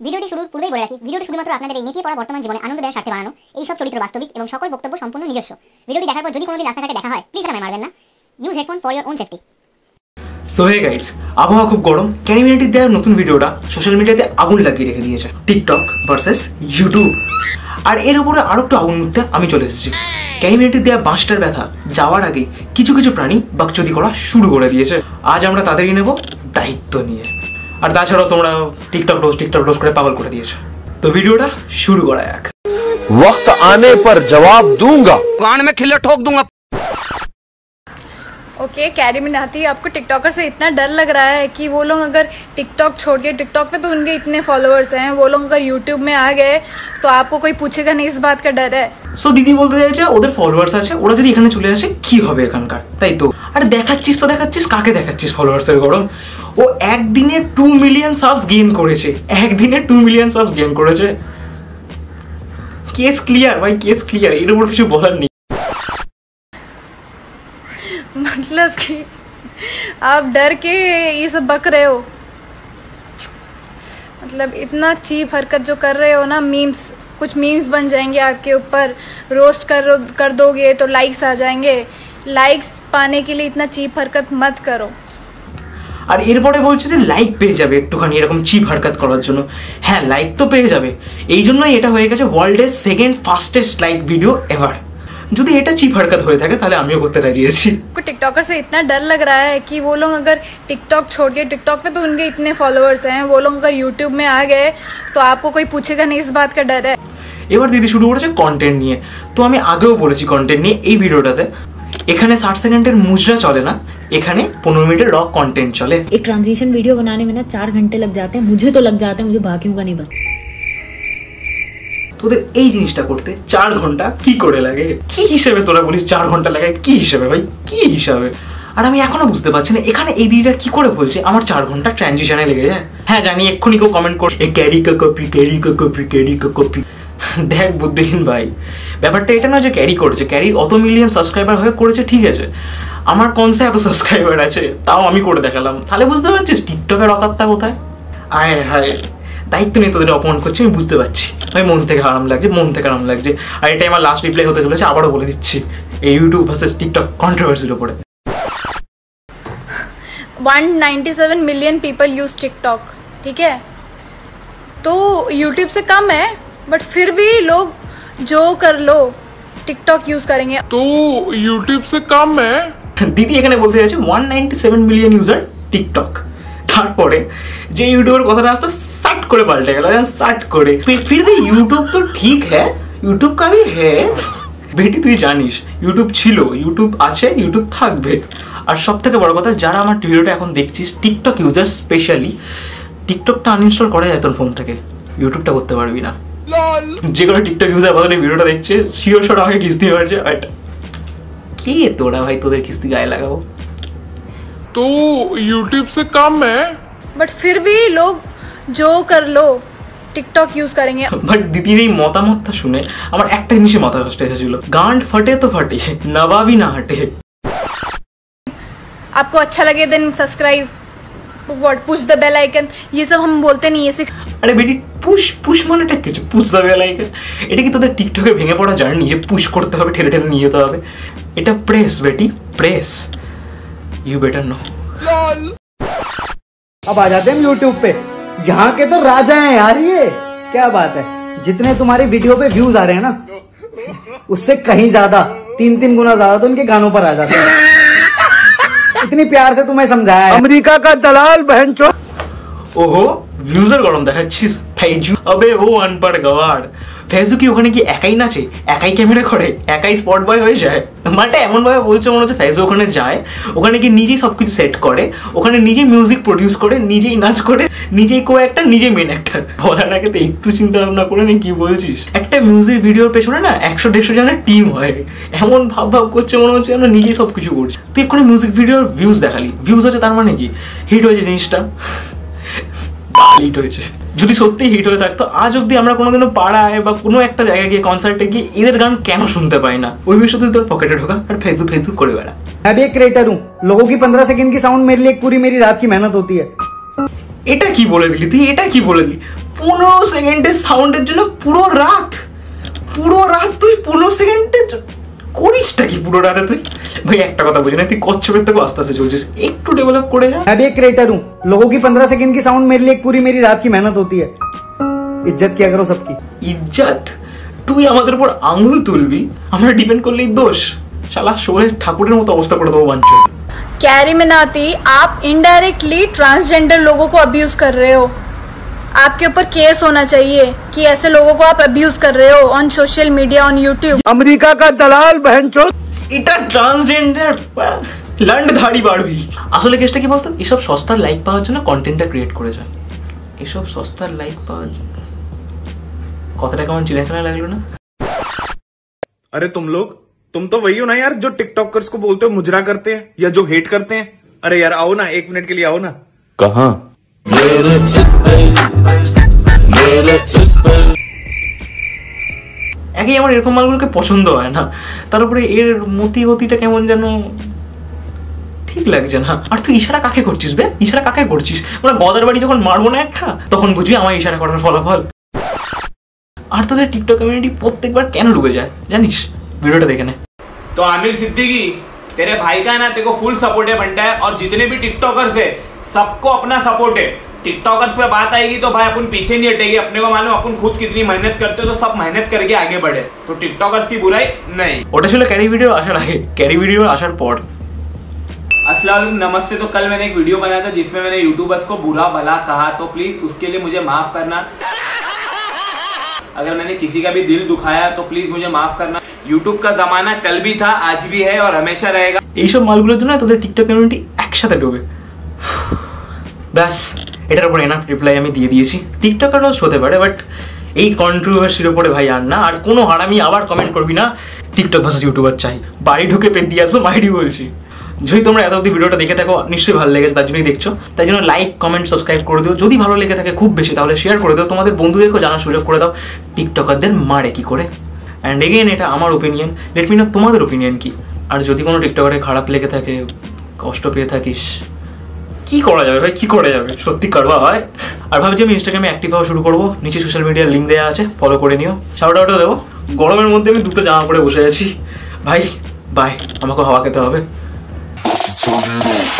ভিডিওটি শুরুর পূর্বেই বলে রাখি, ভিডিওটি শুধুমাত্র আপনাদের এই নেতিয়ে পড়া বর্তমান জীবনে আনন্দ দেওয়ার স্বার্থে বানানো। এই সব চরিত্র বাস্তবিক এবং সকল বক্তব্য সম্পূর্ণ নিজস্ব। ভিডিওটি দেখার পর যদি কোনোদিন রাস্তাঘাটে দেখা হয়, প্লিজ আমায় মারবেন না। Use headphone for your own safety. So hey guys, আবহাওয়া খুব গরম। ক্যারিমিনাটির দেওয়ার নতুন ভিডিওটা সোশ্যাল মিডিয়াতে আগুন লাগিয়ে রেখে দিয়েছে। TikTok versus YouTube. আর এর উপরে আরো একটু আগুন মুখতে আমি চলে এসেছি। ক্যারিমিনাটির দেওয়া বাঁশটার ব্যথা যাওয়ার আগেই কিছু কিছু প্রাণী বাকচুদি করা শুরু করে দিয়েছে। আজ আমরা তাদেরই নেব দায়িত্ব নিয়ে। আর তাছাড়াও তোমরা টিকটক রোজ করে পাগল করে দিয়েছো। তো ভিডিওটা শুরু করা যাক। वक्त आने पर जवाब दूंगा, कान में खिल्ले ठोक दूंगा। ओके, कैरीमिनाटी, आपको टिकटॉकर से इतना डर लग रहा है कि वो लोग अगर टिकटॉक छोड़ के, टिकटॉक पे तो उनके इतने फॉलोअर्स हैं, वो लोग अगर यूट्यूब में आ गए तो आपको कोई पूछेगा नहीं, इस बात का डर है? সো দিদি বলতে চাইছে ওদের ফলোয়ার্স আছে, ওরা যদি এখানে চলে আসে কি হবে এখানকার, তাই তো। আর দেখাচ্ছিস কাকে দেখাচ্ছিস ফলোয়ার্সের গরম। ও একদিনে 2 মিলিয়ন সাবস গেইন করেছে। কেস ক্লিয়ার ভাই, কেস ক্লিয়ার। এর উপর কিছু বলার নেই। मतलब कि आप डर के ये सब बक रहे हो, मतलब इतना चीप हरकत जो कर रहे हो ना। कुछ मीम्स बन जाएंगे आपके ऊपर, रोस्ट कर दोगे तो लाइक्स आ जाएंगे। लाइक्स पाने के लिए इतना चीप हरकत मत करो। আর এরপরে বলছে যে লাইক পেয়ে যাবে একটুখানি এরকম চিপ হারকাত করার জন্য। হ্যাঁ, লাইক তো পেয়ে যাবে, এই জন্যই এটা হয়ে গেছে ওয়ার্ল্ডের second fastest like video ever. যদি এটা চিপ हरकत হয়ে থাকে তাহলে আমিও করতে রাজি আছি। टिकटॉकर से इतना डर लग रहा है कि वो लोग अगर टिकटॉक छोड़ के, टिकटॉक पे तो उनके इतने फॉलोअर्स हैं, वो लोग अगर यूट्यूब में आ गए तो आपको कोई पूछेगा नहीं, इस बात का डर है? এবার দিদি শুরু করেছে কন্টেন্ট নিয়ে। তো আমি আগেও বলেছি কন্টেন্ট নিয়ে এই ভিডিওটাতে, এখানে 60 সেকেন্ডের মুজরা চলে না, এখানে 15 মিনিটের র কন্টেন্ট চলে। एक ट्रांजिशन वीडियो बनाने में ना 4 घंटे लग जाते हैं, मुझे तो लग जाते हैं, मुझे बाकियों का नहीं पता। তোদের এই জিনিসটা করতে 4 ঘন্টা কি করে লাগে? কি হিসেবে তোরা বলিস 4 ঘন্টা লাগে? কি হিসেবে ভাই, কি হিসাবে? আর আমি এখনো বুঝতে পারছি না এখানে এই দিদিটা কি করে বলছে আমার 4 ঘন্টা ট্রানজিশনে লেগে যায়। হ্যাঁ জানি, এক্ষুনি কেউ কমেন্ট করে ক্যারি কা কপি। দেখ বুদ্ধিহীন ভাই, ব্যাপারটা এটা না যে ক্যারি করেছে, ক্যারির অত মিলিয়ন সাবস্ক্রাইবার হয়ে করেছে ঠিক আছে। আমার কনসে এত সাবস্ক্রাইবার আছে, তাও আমি করে দেখালাম, তাহলে বুঝতে পারছিস টিকটকের অকাত্তা কোথায়। আয় হায়, দায়িত্ব নিয়ে তোদের অপমান করছি আমি বুঝতে পারছি ভাই, মন থেকে আরাম লাগছে। আর এটাই আমার লাস্ট রিপ্লাই হতে চলেছে, আবারও বলে দিচ্ছি, এই ইউটিউব ভার্সেস টিকটক কন্ট্রোভার্সির উপরে। 197 मिलियन पीपल यूज टिकटॉक, ठीक है, तो यूट्यूब से कम है, बट फिर भी लोग जो कर लो टिकटॉक यूज करेंगे, तो यूट्यूब से कम है। দিদি এখানে বলতে চাইছে 197 মিলিয়ন ইউজার টিকটক। তারপরে যে ইউটিউবের কথাটা আসতে সাট করে পাল্টে গেল, সাট করে ফির भी यूट्यूब तो ठीक है, यूट्यूब का भी है। বেটি তুই জানিস ইউটিউব ছিল, ইউটিউব আছে, ইউটিউব থাকবে। আর সব থেকে বড় কথা, যারা আমার ভিডিওটা এখন দেখছিস টিকটক ইউজার স্পেশালি, টিকটকটা আনইনস্টল করা যায় তোর ফোন থেকে, ইউটিউবটা করতে পারবি না। যে কোনো টিকটক ইউজার বদলে ভিডিওটা দেখছে শিওর শট আমাকে কিস্তি হয়েছে। বাট কে তোরা ভাই, তোদের কিস্তি গায়ে লাগাবো? तो यूट्यूब से कम है, बट फिर भी लोग जो कर लो टिकटॉक यूज करेंगे। বাট দিদির এই মতামতটা শুনে আমার একটা জিনিসে মাথা কষ্ট এসেছিল, গান্ড ফাটে তো ফাটে, নবাবি না হাটে। आपको अच्छा लगे then subscribe, push the bell icon, ये सब हम बोलते नहीं है। আরে বেটি, পুশ মানেটা কিছু, পুশ দ্য বেল আইকন। এটা কি তোদের টিকটকে ভেঙে পড়া জার্নি যে পুশ করতে হবে, ঠেলে নিয়ে যেতে হবে? এটা press Beti, press. You better know. अब आ जाते हैं यूट्यूब पे, यहाँ के तो राजा हैं यार। ये क्या बात है, जितने तुम्हारी वीडियो पे व्यूज आ रहे हैं ना, उससे कहीं ज्यादा 3 गुना ज्यादा तो उनके गानों पर आ जाते हैं। इतनी प्यार से तुम्हें समझाया है। अमेरिका का दलाल बहनचोद। ওহো, ভিউজের গরম দেখাচ্ছিস ফেজু। আবে ও আনপাড় গওয়াড়, ফেজু কি ওখানে কি একাই নাচে, একাই ক্যামেরা করে, একাই স্পট বয় হয়ে যায়? মাটা এমন ভাবে বলছে মনে হচ্ছে ফেজু ওখানে যায়, ওখানে কি নিজেই সবকিছু সেট করে, ওখানে নিজেই মিউজিক প্রডিউস করে, নিজেই নাচ করে, নিজেই কো একটা, নিজেই মেন অ্যাক্টর। বলার আগে তো একটু চিন্তা ভাবনা করে নি কি বলছিস। একটা মিউজিক ভিডিওর পেছনে না 100-150 জনের টিম হয়, এমন ভাব করছে মনে হচ্ছে যেন নিজেই সবকিছু করছে। তুই এক্ষুনি মিউজিক ভিডিওর ভিউজ দেখালি, ভিউজ হচ্ছে তার মানে কি হিট হয়েছে জিনিসটা? হিট হয়েছে। যদি সত্যি হিট হয়ে থাকতো আজ অব্দি আমরা কোনোদিনও পাড়ায় বা কোনো একটা জায়গায় গিয়ে কনসার্টে গিয়ে এদের গান কেন শুনতে পাই না? ওই বিষয়টা তোর পকেটে ঢোকা আর ফেসবুক করে বেড়া। मैं भी एक क्रिएटर हूँ, लोगों की 15 सेकंड की साउंड मेरे लिए एक पूरी मेरी रात की मेहनत होती है। এটা কি বলে দিলি তুই, এটা কি বলে দিলি? 15 সেকেন্ডের সাউন্ডের জন্য পুরো রাত তুই 15 সেকেন্ডের করিসটা কি পুরো রাতে তুই? ভাই একটা কথা বুঝি না, তুই কচ্ছপের থেকে আস্তে আস্তে চলছিস, একটু ডেভেলপ করে যা। मैं भी एक क्रिएटर हूँ, लोगों की 15 सेकंड की साउंड मेरे लिए एक पूरी मेरी रात की मेहनत होती है। इज्जत किया करो सबकी। ইজ্জত? তুই আমাদের উপর আঙুল তুলবি, আমরা ডিপেন্ড করলেই দোষ? শালা শোলে ঠাকুরের মতো অবস্থা করে দেবো বাঞ্চো। कैरी मिनाती, आप इनडायरेक्टली ट्रांसजेंडर लोगों को अब्यूज कर रहे हो। आपके ऊपर केस होना चाहिए कि ऐसे लोगों को आप अब्यूज कर रहे हो on social media, on YouTube. America का दलाल बहनचोद। এটা ট্রান্সজেন্ডার লন্ডধারী বাড়বি। আসলে কেসটা কি বলতো, এসব সস্তার লাইক পাওয়ার জন্য কন্টেন্টটা ক্রিয়েট করে যায়। এসব সস্তার লাইক পাওয়ার জন্য কথাটা কেমন চিনে চেনা লাগলো না? अरे तुम तो वही हो ना यार जो टिकटॉकर्स को बोलते हो मुजरा करते हैं या जो हेट करते हैं। अरे यार आओ ना, 1 मिनट के लिए आओ ना। कहाँ? একই আমার এরকম মালগুলোকে পছন্দ হয় না, তার উপরে এর মতি গতিটা কেমন যেন ঠিক লাগছে না। আর তুই ইশারা কাকে করছিস বে? ইশারা কাকে করছিস? আমরা গদার বাড়ি যখন মারবো না একটা, তখন বুঝবি আমার ইশারা করার ফলাফল। আর তোদের টিকটক কমিউনিটি প্রত্যেকবার কেন ডুবে যায় জানিস? ভিডিওটা দেখে নে। तो आमिर सिद्दीकी, तेरे भाई का ना तेरे को फुल सपोर्ट है बनता है, और जितने भी टिकटॉकर्स है सबको अपना सपोर्ट है। टिकटॉकर्स पे बात आएगी तो भाई अपन पीछे नहीं हटेगी। अपने को मालूम अपन खुद कितनी मेहनत करते हो, तो सब मेहनत करके आगे बढ़े। तो टिकटॉकर्स की बुराई नहीं। ওটা ছিল ক্যারি ভিডিও আসার আগে, ক্যারি ভিডিও আসার পর। अस्सलाम वालेकुम, नमस्ते। तो कल मैंने एक वीडियो बनाया था जिसमें मैंने यूट्यूबर्स को बुरा भला कहा, तो प्लीज उसके लिए मुझे माफ करना। अगर मैंने किसी का भी दिल दुखाया तो प्लीज मुझे माफ करना। यूट्यूब का जमाना कल भी था, आज भी है और हमेशा रहेगा। এইসব মালগুলোর জন্য তোদের টিকটক কমিউনিটি একসাথে ডুবে। ব্যাস, এটার উপর এনাফ রিপ্লাই আমি দিয়ে দিয়েছি। টিকটকারও হতে পারে, বাট এই কন্ট্রোভার্সির উপরে ভাই আর না। আর কোনো হারামি আবার কমেন্ট করবি না টিকটক ভার্সেস ইউটিউবার চাই, বাড়ি ঢুকে পেট দিয়ে আসবো, মাইডি বলছি। যদি তোমরা এত অব্দি ভিডিওটা দেখে থাকো নিশ্চয়ই ভালো লেগেছে, তার জন্যই দেখছো। তাই জন্য লাইক কমেন্ট সাবস্ক্রাইব করে দিও। যদি ভালো লেগে থাকে খুব বেশি তাহলে শেয়ার করে দাও, তোমাদের বন্ধুদেরকেও জানার সুযোগ করে দাও টিকটকারদের মারে কি করে। অ্যান্ড এগেইন এটা আমার ওপিনিয়ন, লেট মি নো তোমাদের ওপিনিয়ন কি। আর যদি কোনো টিকটকারের খারাপ লেগে থাকে, কষ্ট পেয়ে থাকিস, কি করা যাবে ভাই, কি করা যাবে, সত্যি করবা হয়। আর ভাবছি আমি ইনস্টাগ্রামে অ্যাক্টিভ হওয়া শুরু করবো, নিচে সোশ্যাল মিডিয়ার লিঙ্ক দেওয়া আছে, ফলো করে নিও। শাউট আউটও দেবো। গরমের মধ্যে আমি দুটো জামা পরে বসে আছি ভাই, বাই, আমাকে হাওয়া খেতে হবে।